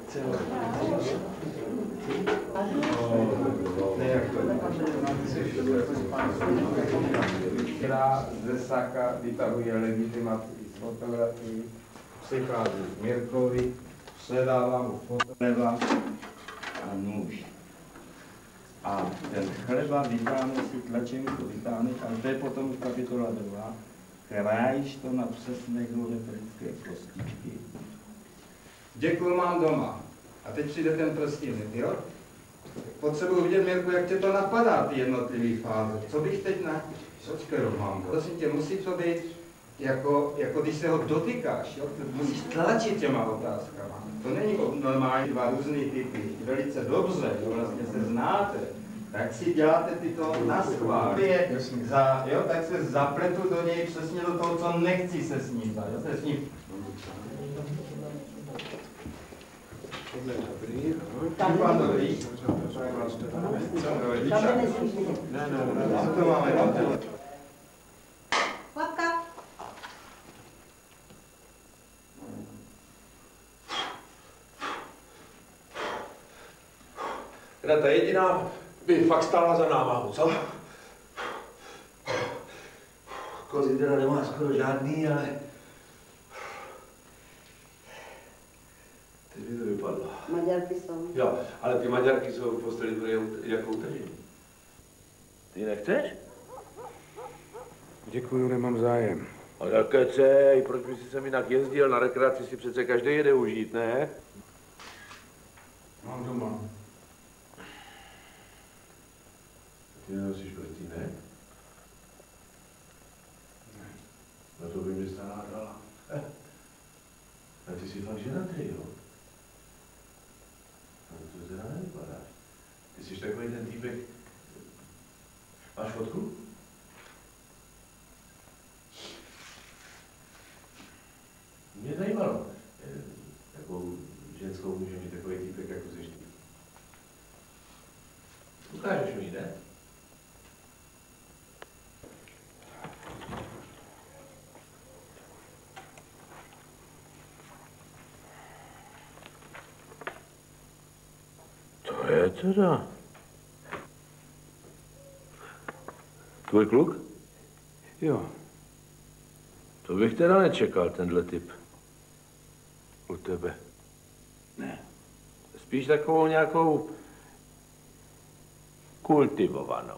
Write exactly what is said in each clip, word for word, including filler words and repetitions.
která ze saka vytahuje legitimaci z fotografii, přichází k Mirkovi, předává mu fotogleba a nůž. A ten chleba vytáhne si tlačenku, vytáhne, a to je potom kapitola druhá, krájíš to na přesné geometrické kostičky. Děkuju, mám doma. A teď přijde ten prstínek, jo? Potřebuji vidět, Mirku, jak tě to napadá, ty jednotlivé fáze. Co bych teď na... Počkej, mám. Prosím tě, musí to být jako, jako když se ho dotykáš, jo? Musíš tlačit těma otázkama. To není normální dva různý typy. Velice dobře, jo? Vlastně se znáte. Tak si děláte tyto naschvál. Za, jo? Tak se zapletu do něj přesně do toho, co nechci se s ním. Jo? Se s ním. Tam dobrý. Ne, ne, ne, co to máme? Lapka. Teda ta jediná by fakt stála za námahu, co? Kozy teda nemá skoro žádný, ale... Teď by to vypadlo. Maďarky jsou. Jo, ale ty Maďarky jsou v posteli jako utažení. Ty nechceš? Děkuju, nemám zájem. A nekecej, proč by si sem jinak jezdil? Na rekreaci si přece každý jede užít, ne? Mám doma. Ty nenosíš prstínek? Ne. No to by mi stála dala. Eh. A ty jsi fakt ženatý, jo? No to teda nevypadáš. Ty jsi takový ten týpek. Máš fotku? Mě zajímalo, jakou ženskou může mít takový týpek, jako jsi ty. Ukážeš mi, ne? To je teda. Tvůj kluk? Jo. To bych teda nečekal, tenhle typ. U tebe. Ne. Spíš takovou nějakou kultivovanou.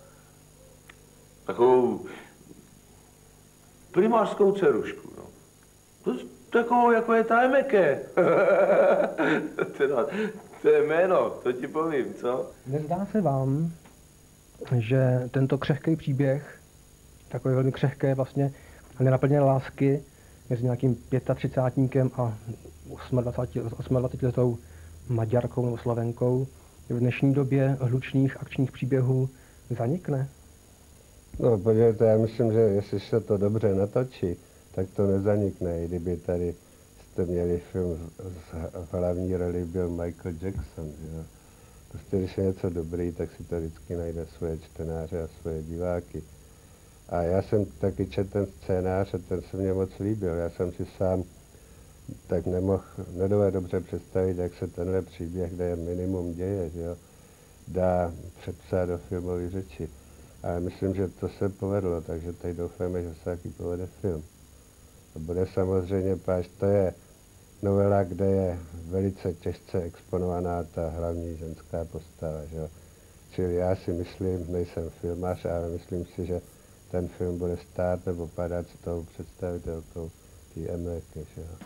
Takovou primářskou dcerušku, no. To, takovou, jako je ta Emeke. Teda, to je jméno, to ti povím, co? Nezdá se vám, že tento křehký příběh, takový velmi křehké vlastně nenaplněné lásky mezi nějakým třicátníkem a osmadvacetiletou Maďarkou nebo Slovenkou v dnešní době hlučných akčních příběhů zanikne? No, podívejte, já myslím, že jestli se to dobře natočí, tak to nezanikne. I kdyby tady jste měli film, v hlavní roli byl Michael Jackson, jo. Prostě když je něco dobrý, tak si to vždycky najde svoje čtenáře a svoje diváky. A já jsem taky četl ten scénář a ten se mně moc líbil. Já jsem si sám tak nemohl, nedovedu dobře představit, jak se tenhle příběh, kde je minimum děje, že jo, dá přepsat do filmové řeči. A myslím, že to se povedlo, takže teď doufáme, že se taky povede film. To bude samozřejmě, páč, to je novela, kde je velice těžce exponovaná ta hlavní ženská postava, že jo. Čili já si myslím, nejsem filmař, ale myslím si, že ten film bude stát nebo padat s tou představitelkou té Emeky, že jo.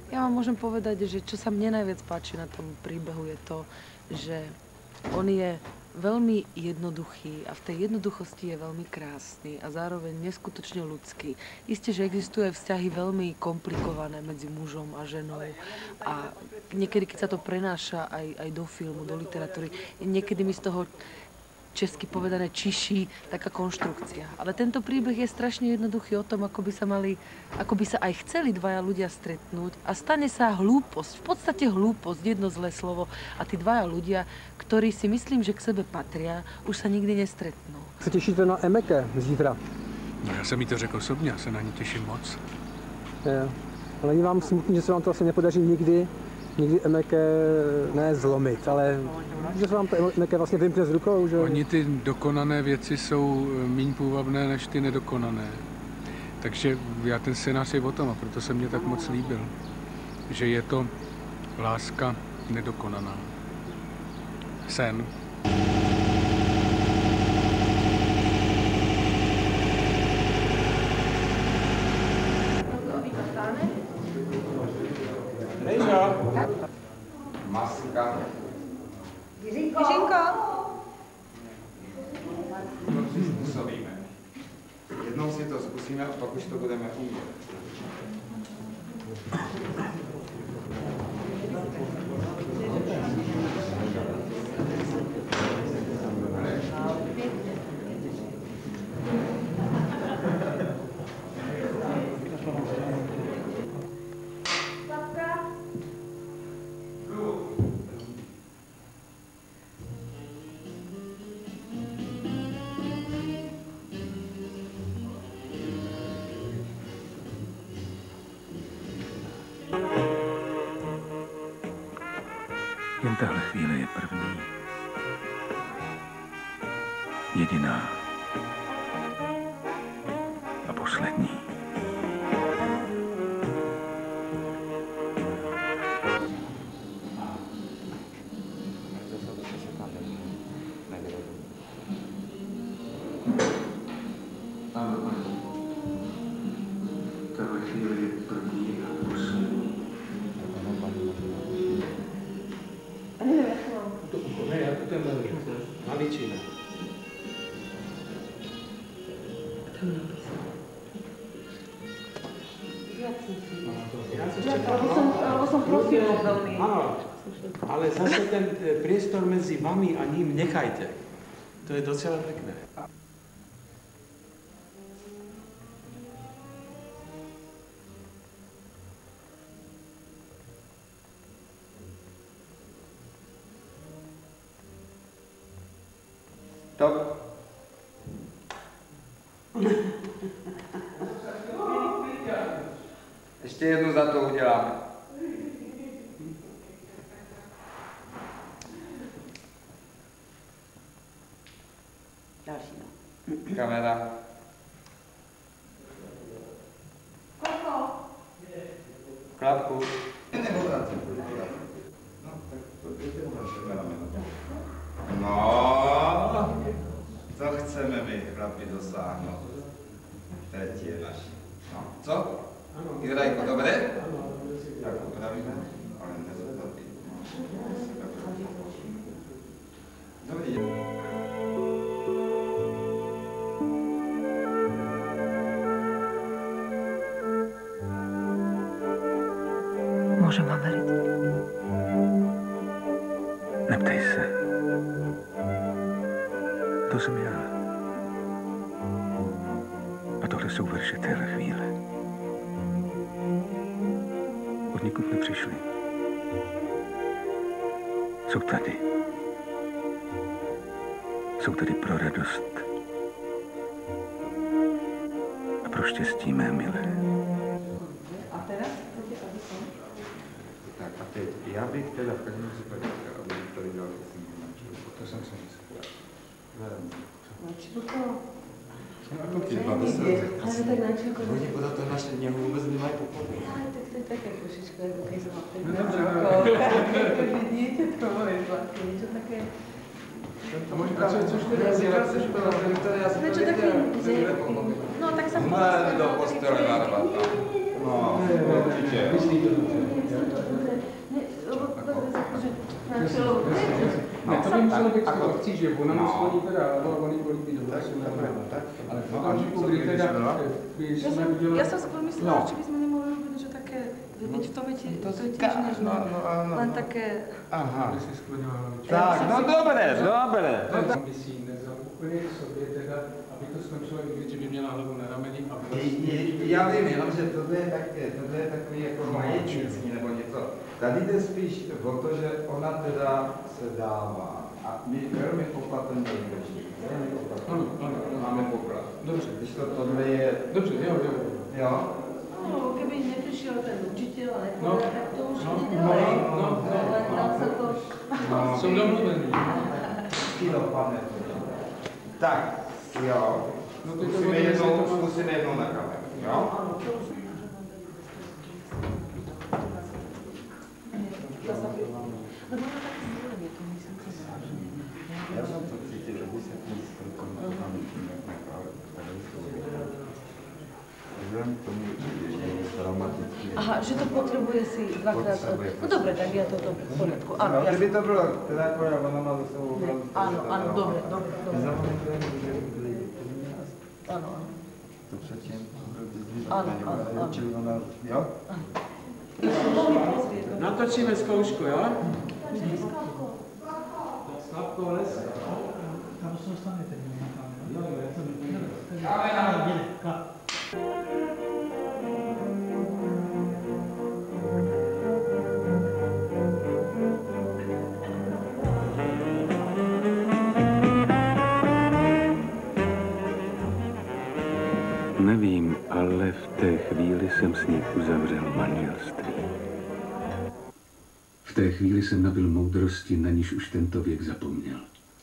Ja vám môžem povedať, že čo sa mne najviac páči na tom príbehu je to, že on je veľmi jednoduchý a v tej jednoduchosti je veľmi krásny a zároveň neskutočne ľudský. Isté, že existujú vzťahy veľmi komplikované medzi mužom a ženou a niekedy, keď sa to prenáša aj, aj do filmu, do literatúry, niekedy mi z toho česky povedané čiší taká konštrukcia. Ale tento príbeh je strašne jednoduchý o tom, ako by sa mali, ako by sa aj chceli dvaja ľudia stretnúť a stane sa hlúposť, v podstate hlúposť, jedno zlé slovo a tí dvaja ľudia, ktorí si myslím, že k sebe patria, už sa nikdy nestretnú. Se těšíte na Emeke zítra? No já jsem jí to řekl osobně, já se na ní těším moc. Je. Ale není vám smutný, že se vám to asi nepodaří nikdy, nikdy Emeke ne zlomit, ale že se vám to Emeke vlastně vymkne z rukou, že... Oni ty dokonané věci jsou méně půvabné než ty nedokonané. Takže já ten scénář je o tom a proto se mně tak moc líbil. Že je to láska nedokonaná. Sen. Maska. Jiřinko! To přizpůsobíme. Jednou si to zkusíme a pak už to budeme umět. Jen tahle chvíle je první. Jediná. A poslední. Tahle chvíle je první a poslední. Maličina. Lebo som prosila veľmi. Áno, ale zase ten priestor medzi vami a ním nechajte. To je docela pekné. Stop. Ještě jednu za to uděláme. Další, no. Kamera. Klapku. No, co chceme my, chlapi, dosáhnout? Teď je naši. No, co? Jirajko, dobré? Tak upravíme, ale nezvednutý. Dobrý den. Môžem vám veriť? Neptej se. To jsem já. A tohle jsou verše téhle chvíle. Od nikud nepřišli. Jsou tady. Jsou tady pro radost a pro štěstí mé milé. A teraz? Tak a teď, já bych teda v každém případě chtěl, aby tady dělal to jsem si myslel. Načku to. Ako ti dva by sa... Ale tak načku to. Oni podľa toho naše nehu vôbec nemajú pochopný. Ale tak to je také trošičku, ako keď som mal pätnásť rokov. Akože dieťatko moje zlatké, niečo také... A čo, čo ešte raz je, chceš povedať, ktoré ja som to Niečo také, že... No tak sa... Má do postele narvať, no. No, určitě. Myslíte dobře. Ne, to by muselo být v akcí, že ona mu skloní teda, ale ona jí bolí být dobře. Ale v okamžiku, kdy teda jsme udělali... Ja som si pomyslela, či by sme nemohli robiť niečo také, veď v tom je tiež nežné, len také... Aha. By si skloňoval hlavičku. Tak, no dobré, dobré. Myslí nevzal úplně k sobě teda, aby to skončilo někdy, že by měla hlavu na rameni a Já vím, jenom, že tohle je, také, tohle je takový jako majetnický nebo něco. Tady jde spíš o to, že ona teda se dává a my velmi opatrně drží. Velmi opatrně. Ano, ano, ano. Máme poklad. Dobře. Když to tohle je... Dobře, jo, jo. Jo? No, keby neprišiel ten učitel a No. nepovedal, tak to už No, ide no, ďalej. no, no, Ale tam sa to... No. Jsou domluvení. Kilo, pane. Tak, jo. No, ty to Zkusíme bude jednou, mezi to- zkusíme jednou na kameru, jo? Áno, to už... Ja sa pri... Lebo ona tak silne je to, myslím si, vážne. Já jsem to cítil, že by se tím skrkom máme tím jak napravit. Vzhledem k tomu, že je traumatický. Aha, že to potrebuje si dvakrát... Potrebuje. No dobre, tak ja to v poriadku. Áno, No, ja kdyby to bylo teda jako já, ona má za sebou opravdu... Áno, áno, dobre, dobre, dobre. Nezapomeňte, že lidi, Áno, áno. to předtím Áno, áno, áno. čili ona, jo? Natočíme zkoušku, jo? Sladko les. Tam se dostanete na kameru. Jo, jo, já jsem Kamera! Nevím, ale v té chvíli jsem s ní uzavřel manželství. V té chvíli jsem nabyl moudrosti, na níž už tento věk zapomněl.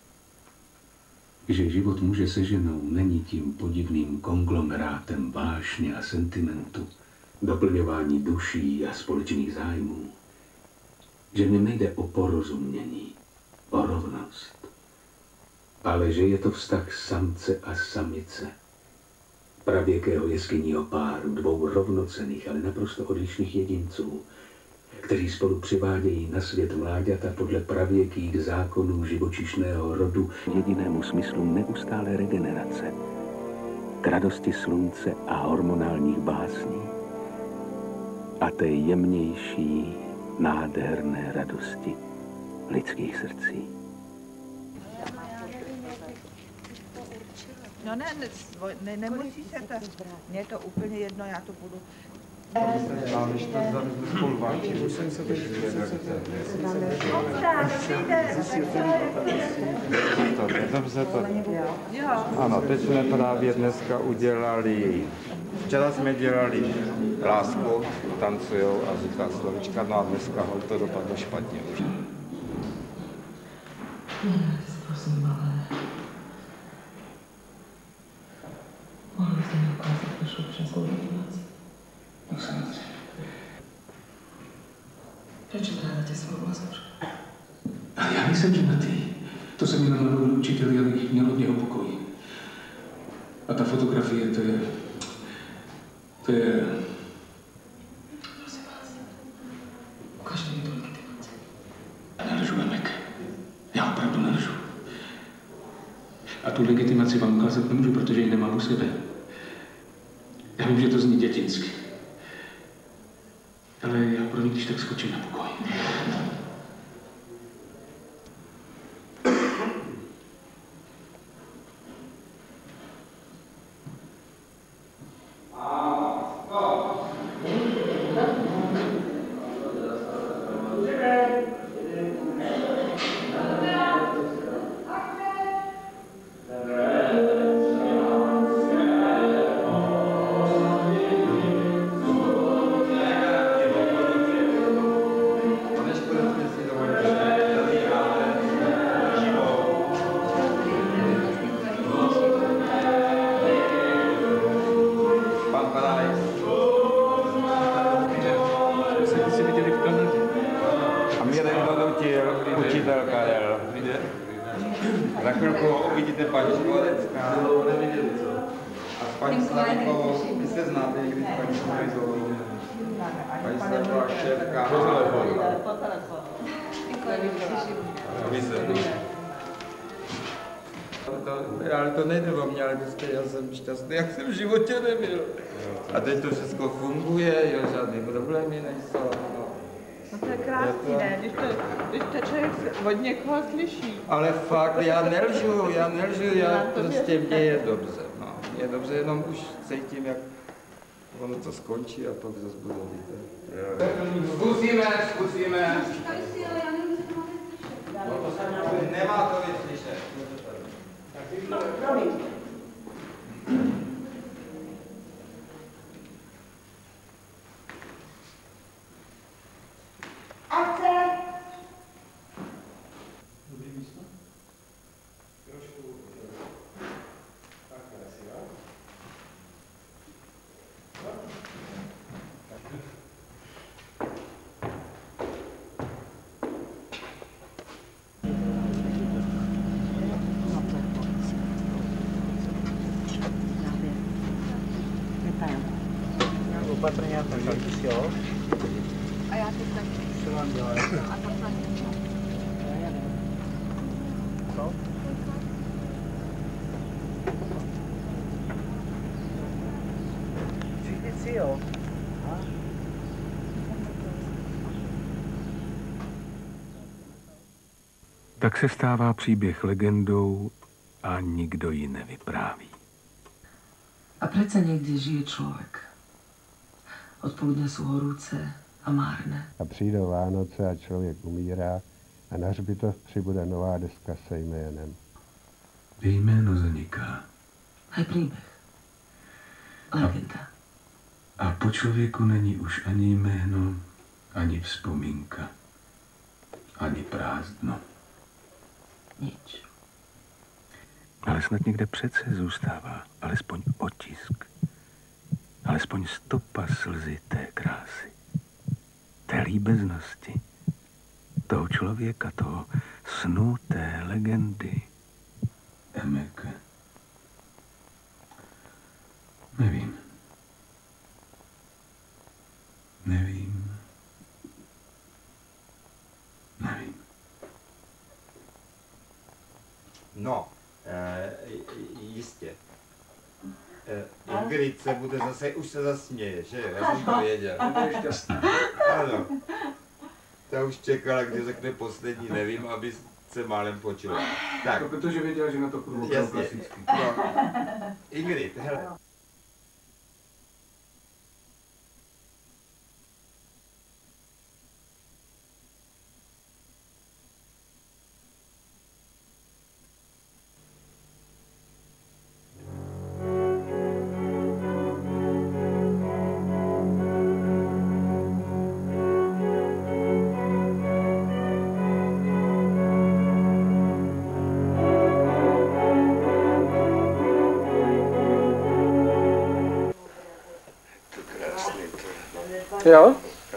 Že život muže se ženou není tím podivným konglomerátem vášně a sentimentu, doplňování duší a společných zájmů. Že v něm nejde o porozumění, o rovnost, ale že je to vztah samce a samice, pravěkého jeskyního páru, dvou rovnocenných, ale naprosto odlišných jedinců, kteří spolu přivádějí na svět mláďata podle pravěkých zákonů živočišného rodu jedinému smyslu neustálé regenerace, k radosti slunce a hormonálních básní a té jemnější, nádherné radosti lidských srdcí. No ne, ne, ne nemusí se to, mně je to úplně jedno, já to budu. Ale když to zavezli spolu váčí, už jsem se teď dobře to. Ano, teď jsme právě dneska udělali, včera jsme dělali lásku, tancujou a říká slovička, no a dneska ho to dopadlo špatně už. Prosím, ale... Mohli byste mi ukázat vašu občanskou legitimaci? No samozřejmě. Proč brádáte svou lazoř? A já nejsem ženatý. To se mi namluvil učitel, já bych měl od něho pokoj. A ta fotografie, to je... To je... Prosím vás, ukažte mi tu legitimaci. Já nelžu, Emek. Já opravdu nelžu. A tu legitimaci vám ukázat nemůžu, protože ji nemám u sebe. Já vím, že to zní dětinsky. Ale já pro ní když tak skočím na pokoj. Učitel Karel. Za chvilku uvidíte paní Školecká. A s paní Slavikovou, vy se znáte někdy s paní Školeckou. Paní se taková šéfka. Po telefonu. Po telefonu. To, ale to nejde o mě, ale prostě já jsem šťastný, jak jsem v životě nebyl. A teď to všechno funguje, jo, žádný problémy nejsou. No, no to je krásný, ne? Když to, když to člověk od někoho slyší. Ale fakt, já nelžu, já nelžu, já prostě mě je dobře. No, mě je dobře, jenom už cítím, jak ono to skončí a pak zase bude víte. Zkusíme, zkusíme. No to se nemá to víc slyšet. No, promiň. Akce! Dobrý místo? Trošku takhle asi, jo? Opatrně, tak jo. A já teď taky. Co vám dělá? A to taky. Co? Všichni si jo. Tak se stává příběh legendou a nikdo ji nevypráví. A predsa niekde žije človek. Odpoludne sú horúce a márne. A přijdou Vánoce a člověk umírá a na hřbitov přibude nová deska se jménem. Jméno zaniká. Aj príbeh. Legenda. A, a po člověku není už ani jméno, ani vzpomínka, ani prázdno. Nič. Ale snad někde přece zůstává alespoň otisk, alespoň stopa slzy té krásy, té líbeznosti, toho člověka, toho snu, té legendy. Emeke. Nevím. Nevím. Nevím. No, e, jistě. E, Ingrid se bude zase, už se zasměje, že jo? Já jsem to věděl. Bude šťastná. Ano. Ta už čekala, kdy řekne poslední, nevím, aby se málem počula. Tak. To protože věděla, že na to půjdu klasicky. No. Ingrid, hele. Jo?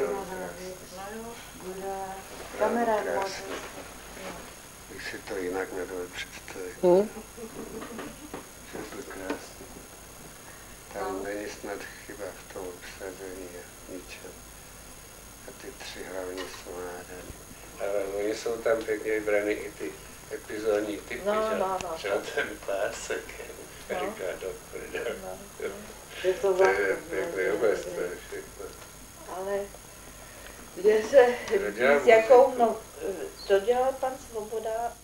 Bych si to jinak nedovedl představit. Hmm. Že je to krásný. Tam není snad chyba v tom obsazení a ničem. A ty tři hlavní jsou nádherný. Ale oni jsou tam pěkně vybraný i ty epizodní typy, no, že? No, no. Třeba ten pásek, no. Říká do prdele. No. Je to to je pěkný obec, to je všechno. Ale kde se, s jakou, no, to dělal pan Svoboda